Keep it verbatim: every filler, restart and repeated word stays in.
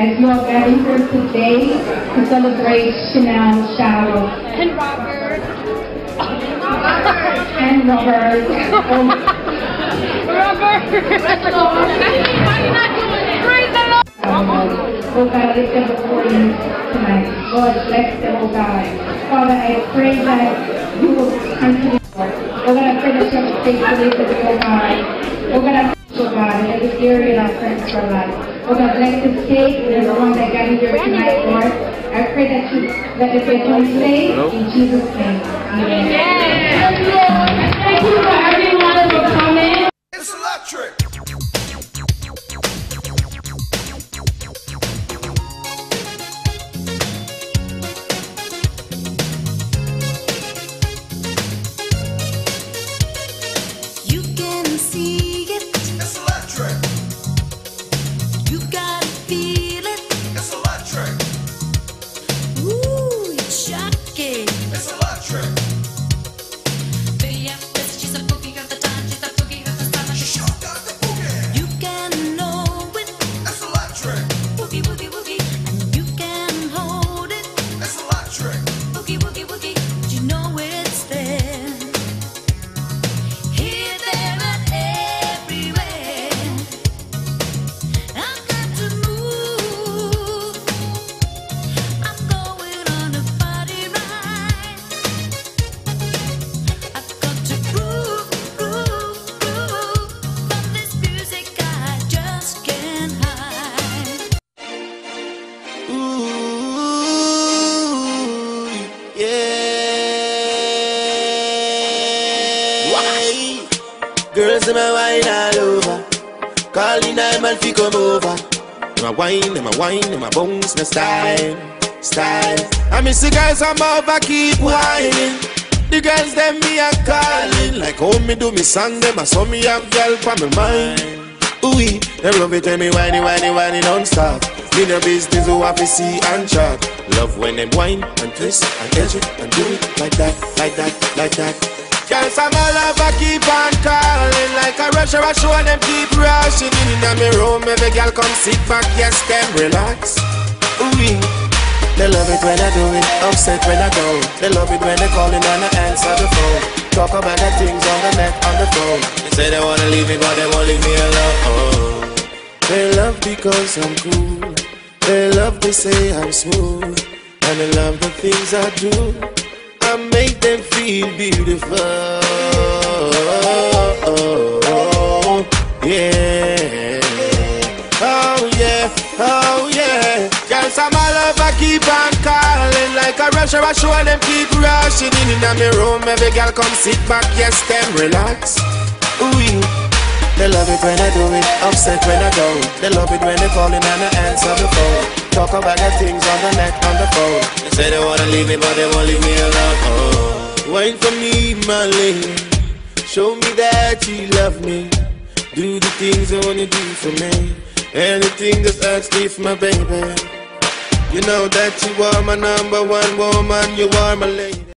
as you are gathered here today to celebrate Chanel Shadow. And Robert. And Robert. Oh. Robert! Why are you not doing it? Praise the Lord! Oh God, I lift them before you tonight. Lord, bless them, oh God. Father, I pray that you will continue, Lord. Oh God, I pray that you have faithfully to the oh God. Oh God, I pray, oh God, in every area in our friends' life. Oh God, bless this cake and everyone that got here tonight, Lord. I pray that you let us get home safe in Jesus' name. Amen. Yes. Thank you for everyone for coming. It's electric. You can see it. It's electric. You gotta feel it. It's electric. Ooh, it's shocking. It's electric. She's a boogie of the time. She's a boogie of the summer. She sure got the boogie. You can know it. It's electric. Boogie, boogie, boogie. And you can hold it. It's electric. Boogie, boogie, boogie. But you know it's there. Here, there, and everywhere. I've got to move. I'm going on a party ride. I've got to groove, groove, groove. From this music I just can't hide. Ooh, yeah. Why? Girls in my wine all over. Calling them and fi come over. My wine, and my wine, and my bones, my style, style. I miss the girls I'm over, keep whining. The girls them me a calling. Like how me do me song them, I saw me have girl for my mind. Ooh, them love it when me whiny, whiny, whiny non-stop. Me no business who have to see and chat. Love when them whine and twist and edge it and do it like that, like that, like that. Girls I'm all over, keep on calling. Like a rush or a show and them keep rushing in. In my room, every girl come sit back, yes, them relax. Ooh, they love it when I do it, upset when I go. They love it when they calling and I answer the phone. Talk about the things on the net, on the phone. They say they wanna leave me, but they won't leave me alone. They love because I'm cool. They love to say I'm smooth. And they love the things I do. I make them feel beautiful. Oh, yeah. Oh, yeah. Oh, yeah. Girls, I'm all over, keep on calling. Like a rush or a show, and them keep rushing in. In my room, every girl come sit back, yes, them relax. Ooh, they love it when I do it, upset when I go. They love it when they calling and I answer the phone. Talk about the things on the net, on the phone. They say they wanna leave me, but they won't leave me alone. Oh, wait for me, my lady. Show me that you love me. Do the things I wanna do for me. Anything that's asked me for my baby. You know that you are my number one woman. You are my lady.